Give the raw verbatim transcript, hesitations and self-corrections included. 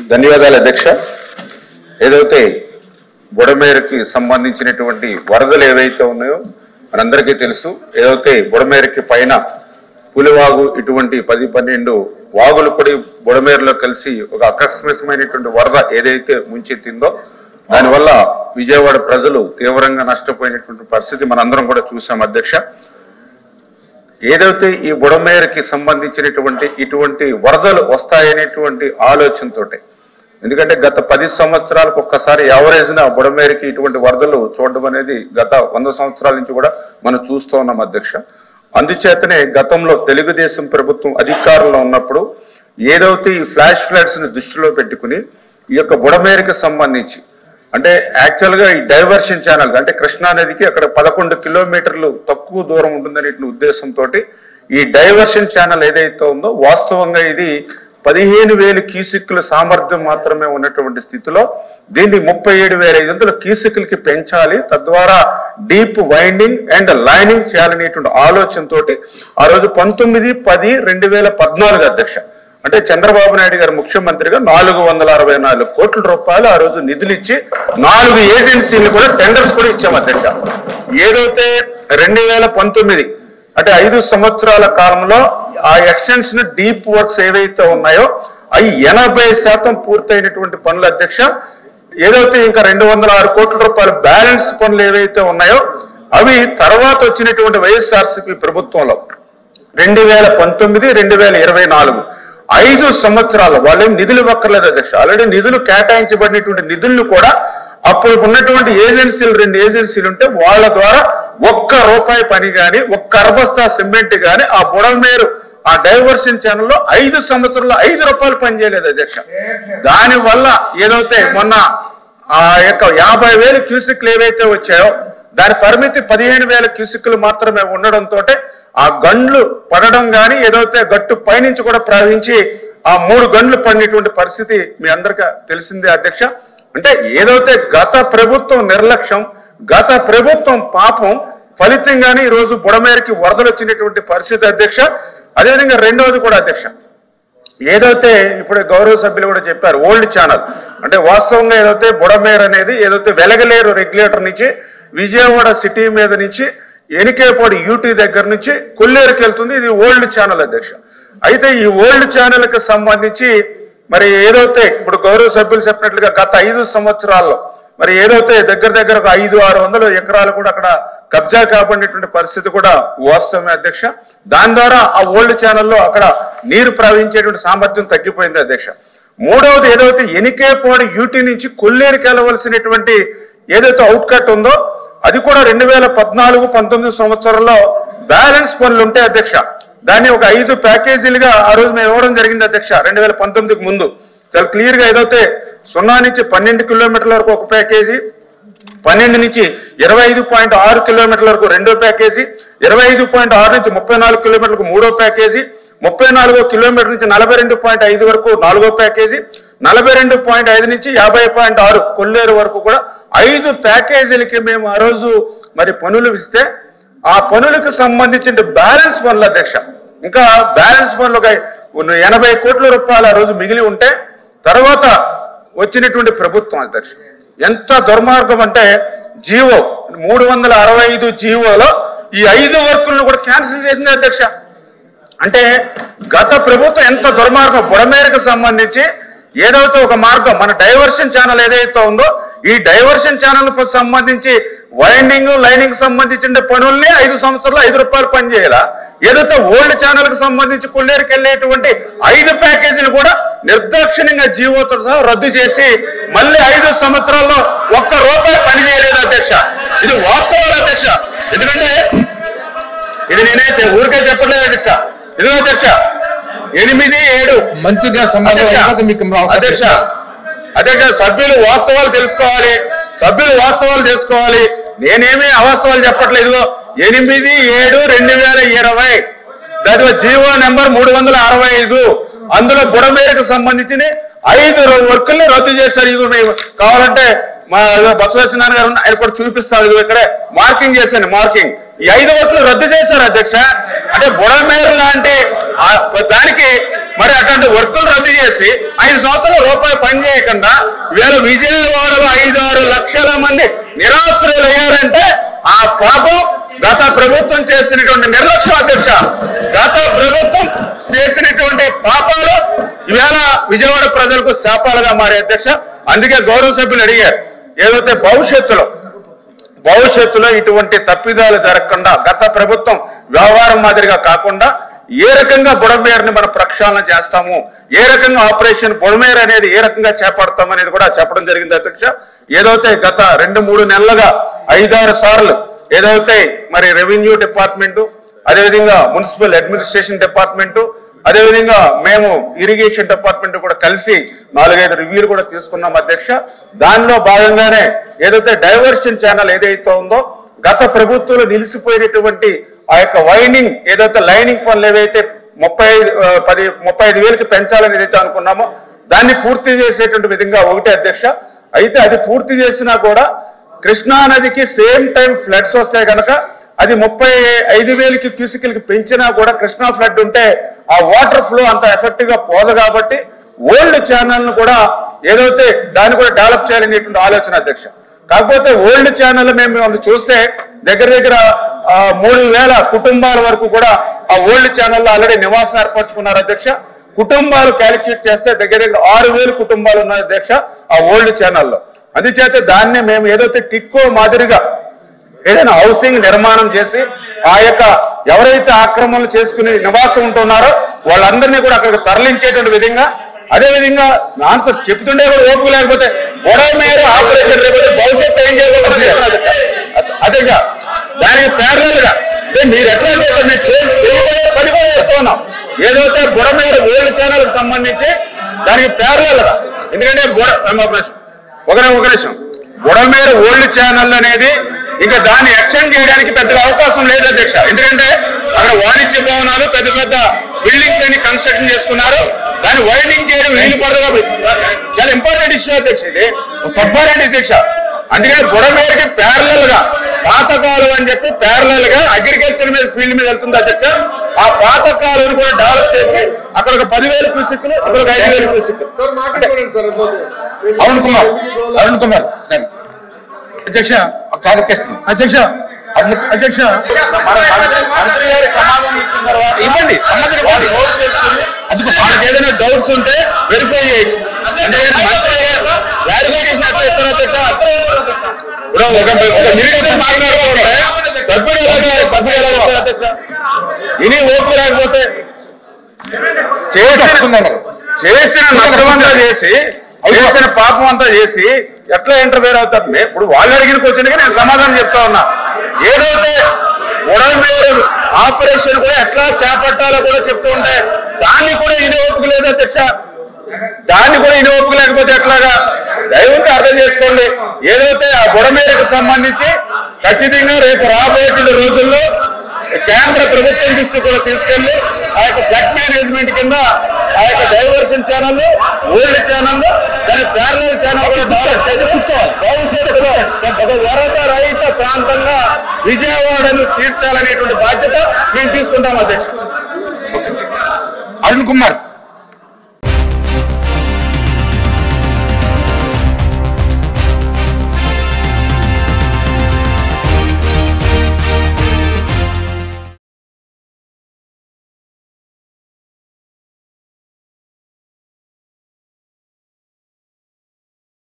ధన్యవాదాలు అధ్యక్ష. ఏదైతే బుడమేరుకి సంబంధించినటువంటి వరదలు ఏవైతే ఉన్నాయో మనందరికీ తెలుసు. ఏదైతే బుడమేరుకి పైన పులివాగు ఇటువంటి పది పన్నెండు వాగులు కూడా బుడమేరులో కలిసి ఒక ఆకస్మికమైనటువంటి వరద ఏదైతే ముంచెత్తిందో దానివల్ల విజయవాడ ప్రజలు తీవ్రంగా నష్టపోయినటువంటి పరిస్థితి మనందరం కూడా చూసాం అధ్యక్ష. ఏదైతే ఈ బుడమేరుకి సంబంధించినటువంటి ఇటువంటి వరదలు వస్తాయనేటువంటి ఆలోచనతోటే, ఎందుకంటే గత పది సంవత్సరాలకు ఒక్కసారి యావరేజ్న బుడమేరుకి ఇటువంటి వరదలు చూడడం అనేది గత వంద సంవత్సరాల నుంచి కూడా మనం చూస్తూ ఉన్నాం అధ్యక్ష. అందుచేతనే గతంలో తెలుగుదేశం ప్రభుత్వం అధికారంలో ఉన్నప్పుడు ఏదైతే ఈ ఫ్లాష్ ఫ్లడ్స్ ని దృష్టిలో పెట్టుకుని ఈ యొక్క బుడమేరుకి సంబంధించి అంటే యాక్చువల్ గా ఈ డైవర్షన్ ఛానల్ అంటే కృష్ణా నదికి అక్కడ పదకొండు కిలోమీటర్లు తక్కువ దూరం ఉంటుందనే ఉద్దేశంతో ఈ డైవర్షన్ ఛానల్ ఏదైతే ఉందో వాస్తవంగా ఇది పదిహేను వేలు క్యూసిక్ల సామర్థ్యం మాత్రమే ఉన్నటువంటి స్థితిలో దీన్ని ముప్పై ఏడు వేల ఐదు వందల క్యూసిక్లకి పెంచాలి, తద్వారా డీప్ వైండింగ్ అండ్ లైనింగ్ చేయాలనేటువంటి ఆలోచనతో ఆ రోజు పంతొమ్మిది పది రెండు వేల పద్నాలుగు అధ్యక్ష అంటే చంద్రబాబు నాయుడు గారు ముఖ్యమంత్రిగా నాలుగు వందల అరవై నాలుగు కోట్ల రూపాయలు ఆ రోజు నిధులు ఇచ్చి నాలుగు ఏజెన్సీలు కూడా టెండర్స్ కూడా ఇచ్చాం అధ్యక్ష. ఏదైతే రెండు వేల పంతొమ్మిది అంటే ఐదు సంవత్సరాల కాలంలో ఆ ఎక్స్టెన్షన్ డీప్ వర్క్స్ ఏవైతే ఉన్నాయో అవి ఎనభై శాతం పూర్తయినటువంటి పనులు అధ్యక్ష. ఏదైతే ఇంకా రెండు వందల ఆరు కోట్ల రూపాయల బ్యాలెన్స్ పనులు ఏవైతే ఉన్నాయో అవి తర్వాత వచ్చినటువంటి వైఎస్ఆర్సీపీ ప్రభుత్వంలో రెండు వేల పంతొమ్మిది రెండు వేల ఇరవై నాలుగు ఐదు సంవత్సరాలు వాళ్ళేం నిధులు ఇవ్వక్కర్లేదు అధ్యక్ష. ఆల్రెడీ నిధులు కేటాయించబడినటువంటి నిధులను కూడా అప్పుడు ఉన్నటువంటి ఏజెన్సీలు రెండు ఏజెన్సీలు ఉంటే వాళ్ళ ద్వారా ఒక్క రూపాయి పని కానీ ఒక్క అరబస్తా సిమెంట్ కానీ ఆ బుడమేరు ఆ డైవర్షన్ ఛానల్లో ఐదు సంవత్సరాల్లో ఐదు రూపాయలు పని చేయలేదు అధ్యక్ష. దాని వల్ల ఏదైతే మొన్న ఆ యొక్క యాభై వేల క్యూసిక్లు ఏవైతే వచ్చాయో దాని పరిమితి పదిహేను వేల క్యూసిక్లు మాత్రమే ఉండడంతో ఆ గండ్లు పడడం కానీ ఏదైతే గట్టు పైనుంచి కూడా ప్రవహించి ఆ మూడు గండ్లు పడినటువంటి పరిస్థితి మీ అందరికీ తెలిసిందే అధ్యక్ష. అంటే ఏదైతే గత ప్రభుత్వం నిర్లక్ష్యం, గత ప్రభుత్వం పాపం ఫలితంగానే ఈ రోజు బుడమేరుకి వరదలు వచ్చినటువంటి పరిస్థితి అధ్యక్ష. అదేవిధంగా రెండవది కూడా అధ్యక్ష, ఏదైతే ఇప్పుడు గౌరవ సభ్యులు కూడా చెప్పారు ఓల్డ్ ఛానల్ అంటే వాస్తవంగా ఏదైతే బుడమేరు అనేది ఏదైతే వెలగలేరు రెగ్యులేటర్ నుంచి విజయవాడ సిటీ మీద నుంచి ఎనికేపాడు యూటీ దగ్గర నుంచి కొల్లేరుకి వెళ్తుంది. ఇది ఓల్డ్ ఛానల్ అధ్యక్ష. అయితే ఈ ఓల్డ్ ఛానల్ కి సంబంధించి మరి ఏదైతే ఇప్పుడు గౌరవ సభ్యులు చెప్పినట్లుగా గత ఐదు సంవత్సరాల్లో మరి ఏదైతే దగ్గర దగ్గర ఒక ఐదు ఆరు వందల ఎకరాలు కూడా అక్కడ కబ్జా కాబడినటువంటి పరిస్థితి కూడా వాస్తవమే అధ్యక్ష. దాని ద్వారా ఆ ఓల్డ్ ఛానల్లో అక్కడ నీరు ప్రవహించేటువంటి సామర్థ్యం తగ్గిపోయింది అధ్యక్ష. మూడవది ఏదైతే ఎనికేపాడు యూటీ నుంచి కొల్లేరుకి వెళ్ళవలసినటువంటి ఏదైతే అవుట్కట్ ఉందో అది కూడా రెండు వేల పద్నాలుగు పంతొమ్మిది సంవత్సరంలో బ్యాలెన్స్ పనులు ఉంటాయి అధ్యక్ష. దాన్ని ఒక ఐదు ప్యాకేజీలుగా ఆ రోజు మేము ఇవ్వడం జరిగింది అధ్యక్ష. రెండు వేల పంతొమ్మిదికి ముందు చాలా క్లియర్ గా ఏదైతే సున్నా నుంచి పన్నెండు కిలోమీటర్ల వరకు ఒక ప్యాకేజీ, పన్నెండు నుంచి ఇరవై ఐదు పాయింట్ ఆరు కిలోమీటర్ల వరకు రెండో ప్యాకేజీ, ఇరవై ఐదు పాయింట్ ఆరు నుంచి ముప్పై నాలుగు కిలోమీటర్లకు మూడో ప్యాకేజీ, ముప్పై నాలుగో కిలోమీటర్ నుంచి నలభై రెండు పాయింట్ ఐదు వరకు నాలుగో ప్యాకేజీ, నలభై రెండు పాయింట్ ఐదు నుంచి యాభై పాయింట్ ఆరు కొల్లేరు వరకు కూడా ఐదు ప్యాకేజీలకి మేము ఆ రోజు మరి పనులు ఇస్తే ఆ పనులకు సంబంధించిన బ్యాలెన్స్ పనులు అధ్యక్ష ఇంకా బ్యాలెన్స్ పనులు ఒక ఎనభై కోట్ల రూపాయలు ఆ రోజు మిగిలి ఉంటే తర్వాత వచ్చినటువంటి ప్రభుత్వం అధ్యక్ష ఎంత దుర్మార్గం అంటే జీవో మూడు వందల అరవై ఐదు జీవోలో ఈ ఐదు వర్కులను కూడా క్యాన్సిల్ చేసింది అధ్యక్ష. అంటే గత ప్రభుత్వం ఎంత దుర్మార్గం. బుడమేరుకు సంబంధించి ఏదైతే ఒక మార్గం మన డైవర్షన్ ఛానల్ ఏదైతే ఉందో ఈ డైవర్షన్ ఛానల్ సంబంధించి వైండింగ్ లైనింగ్ సంబంధించిన పనుల్ని ఐదు సంవత్సరాలు ఐదు రూపాయలు పని చేయాలా, ఏదైతే ఓల్డ్ ఛానల్ కి సంబంధించి కొల్లేరుకి వెళ్ళేటువంటి ఐదు ప్యాకేజీలు కూడా నిర్దాక్షిణ్యంగా జీవోతో సహా రద్దు చేసి మళ్ళీ ఐదు సంవత్సరాల్లో ఒక్క రూపాయి పని చేయలేదు అధ్యక్ష. ఇది వాస్తవాలు అధ్యక్ష. ఎందుకంటే ఇది నేనే ఊరికే చెప్పట్లేదు అధ్యక్ష. ఇది అధ్యక్ష ఎనిమిది ఏడు మంచిగా అధ్యక్ష అధ్యక్ష సభ్యులు వాస్తవాలు తెలుసుకోవాలి, సభ్యులు వాస్తవాలు తెలుసుకోవాలి. నేనేమీ అవాస్తవాలు చెప్పట్లేదు. ఎనిమిది ఏడు రెండు వేల ఇరవై దాని జీవో నెంబర్ మూడు వందల అరవై ఐదు అందులో బుడమేరుకు సంబంధించిన ఐదు వర్కుల్ని రద్దు చేశారు. ఇది మేము కావాలంటే మా బొత్స సత్యనారాయణ గారు ఆయన కూడా చూపిస్తాను. ఇది ఇక్కడే మార్కింగ్ చేశాను. మార్కింగ్ ఈ ఐదు వర్కులు రద్దు చేశారు అధ్యక్ష. అంటే బుడమేరు లాంటి దానికి మరి అటువంటి వర్కులు రద్దు చేసి ఐదు సంవత్సరాలు రూపాయి పని చేయకుండా వీళ్ళ విజయవాడలో ఐదు ఆరు లక్షల మంది నిరాశ్రయులు అయ్యారంటే ఆ పాపం గత ప్రభుత్వం చేసినటువంటి నిర్లక్ష్యం అధ్యక్ష. గత ప్రభుత్వం చేసినటువంటి పాపాలు ఈవేళ విజయవాడ ప్రజలకు శాపాలుగా మారే అధ్యక్ష. అందుకే గౌరవ సభ్యులు అడిగారు, ఏదైతే భవిష్యత్తులో భవిష్యత్తులో ఇటువంటి తప్పిదాలు జరగకుండా గత ప్రభుత్వం వ్యవహారం మాదిరిగా కాకుండా ఏ రకంగా బుడమేరుని మనం ప్రక్షాళన చేస్తాము, ఏ రకంగా ఆపరేషన్ బుడమేరు అనేది ఏ రకంగా చేపడతాం అనేది కూడా చెప్పడం జరిగింది అధ్యక్ష. ఏదైతే గత రెండు మూడు నెలలుగా ఐదారు సార్లు ఏదైతే మరి రెవెన్యూ డిపార్ట్మెంటు, అదేవిధంగా మున్సిపల్ అడ్మినిస్ట్రేషన్ డిపార్ట్మెంటు, అదేవిధంగా మేము ఇరిగేషన్ డిపార్ట్మెంట్ కూడా కలిసి నాలుగైదు రివ్యూలు కూడా తీసుకున్నాం అధ్యక్ష. దానిలో భాగంగానే ఏదైతే డైవర్షన్ ఛానల్ ఏదైతే ఉందో గత ప్రభుత్వంలో నిలిచిపోయినటువంటి ఆ యొక్క వైనింగ్ ఏదైతే లైనింగ్ పనులు ఏవైతే ముప్పై ఐదు పది ముప్పై ఐదు వేలకి పెంచాలని ఏదైతే అనుకున్నామో దాన్ని పూర్తి చేసేటువంటి విధంగా ఒకటే అధ్యక్ష. అయితే అది పూర్తి చేసినా కూడా కృష్ణా నదికి సేమ్ టైం ఫ్లడ్స్ వస్తాయి కనుక అది ముప్పై ఐదు వేలకి క్యూసికల్కి పెంచినా కూడా కృష్ణా ఫ్లడ్ ఉంటే ఆ వాటర్ ఫ్లో అంత ఎఫెక్టివ్ గా పోదు కాబట్టి ఓల్డ్ ఛానల్ ను కూడా ఏదైతే దాన్ని కూడా డెవలప్ చేయాలనేటువంటి ఆలోచన అధ్యక్ష. కాకపోతే ఓల్డ్ ఛానల్ మేము చూస్తే దగ్గర దగ్గర మూడు వేల కుటుంబాల వరకు కూడా ఆ ఓల్డ్ ఛానల్లో ఆల్రెడీ నివాసం ఏర్పరచుకున్నారు అధ్యక్ష. కుటుంబాలు క్యాలిక్యులేట్ చేస్తే దగ్గర దగ్గర ఆరు వేలు కుటుంబాలు ఉన్నాయి అధ్యక్ష ఆ ఓల్డ్ ఛానల్లో. అందుచేత దాన్ని మేము ఏదైతే టిక్కో మాదిరిగా ఏదైనా హౌసింగ్ నిర్మాణం చేసి ఆ యొక్క ఎవరైతే ఆక్రమణలు చేసుకుని నివాసం ఉంటున్నారో వాళ్ళందరినీ కూడా అక్కడికి తరలించేటువంటి విధంగా, అదే విధంగా ఆన్సర్ చెప్తుండే కూడా ఓపిక లేకపోతే బుడమేరు ఆపరేషన్ లేకపోతే భవిష్యత్తు ఏం చేయగలరు అదేగా దానికి ప్యారలల్ గా మీరు ఎట్లా పని కూడా చెప్తున్నాం. ఏదైతే బుడమేరు ఓల్డ్ ఛానల్ కి సంబంధించి దానికి ప్యారలల్ గా, ఎందుకంటే ఒక ఒక నిమిషం బుడమేరు ఓల్డ్ ఛానల్ అనేది ఇంకా దాన్ని ఎక్స్టెండ్ చేయడానికి పెద్దగా అవకాశం లేదు అధ్యక్ష. ఎందుకంటే అక్కడ వాణిజ్య భవనాలు పెద్ద పెద్ద బిల్డింగ్స్ అని కన్స్ట్రక్షన్ చేసుకున్నారు, దాన్ని వైడింగ్ చేయడం వీలు పడదు కాబట్టి చాలా ఇంపార్టెంట్ ఇష్యూ అధ్యక్ష, ఇది సబ్మారెంట్ అధ్యక్ష. అందుకని బుడమేరుకి ప్యారలల్ గా పాత కాలువ అని చెప్పి ప్యారలల్ గా అగ్రికల్చర్ మీద ఫీల్డ్ మీద వెళ్తుంది అధ్యక్ష. ఆ పాత కాలువను కూడా డెవలప్ చేసి అక్కడ ఒక పదివేల క్యూసిక్లు అక్కడ ఒక ఐదు వేల క్యూసిక్లు. అరుణ్ కుమార్ అరుణ్ కుమార్ సార్ అధ్యక్ష అధ్యక్ష అధ్యక్ష ఇవ్వండి అది వాళ్ళకి ఏదైనా డౌట్స్ ఉంటే వెరిఫై చేయొచ్చు. అంటే క్లారిఫికేషన్ ఎట్లా ఇస్తారు అధ్యక్ష? ఇప్పుడు ఒక మినిట్ మాట్లాడుకుంటే సభ్యుడు సభ్యులు ఎలా ఇస్తారు అధ్యక్ష? ఇని ఓపిక లేకపోతే చేసిన నష్టమంతా చేసి చేసిన పాపం అంతా చేసి ఎట్లా ఇంటర్ఫేర్ అవుతారు? ఇప్పుడు వాళ్ళు అడిగిన క్వశ్చన్కి నేను సమాధానం చెప్తా ఉన్నా. ఏదైతే బుడమేరు ఆపరేషన్ కూడా ఎట్లా చేపట్టాలో కూడా చెప్తూ ఉంటే దాన్ని కూడా ఇని ఓపిక లేదు అధ్యక్ష. దాన్ని కూడా ఇని ఓపిక లేకపోతే ఎట్లాగా? దైవంగా అర్థం చేసుకోండి. ఏదైతే ఆ బుడమేరుకు సంబంధించి ఖచ్చితంగా రేపు రాబోయే రోజుల్లో కేంద్ర ప్రభుత్వం దృష్టి కూడా తీసుకెళ్లి ఆ యొక్క ఫ్లడ్ మేనేజ్మెంట్ కింద ఆ యొక్క డైవర్షన్ ఛానల్ ఓల్డ్ ఛానల్ దాని ప్యారలల్ ఛానల్ కూడా డెవలప్ చేసి కూర్చోవాలి. భవిష్యత్తులో ఒక వరద రహిత ప్రాంతంగా విజయవాడను తీర్చాలనేటువంటి బాధ్యత మేము తీసుకుంటాం అధ్యక్షుడు. అరుణ్ కుమార్.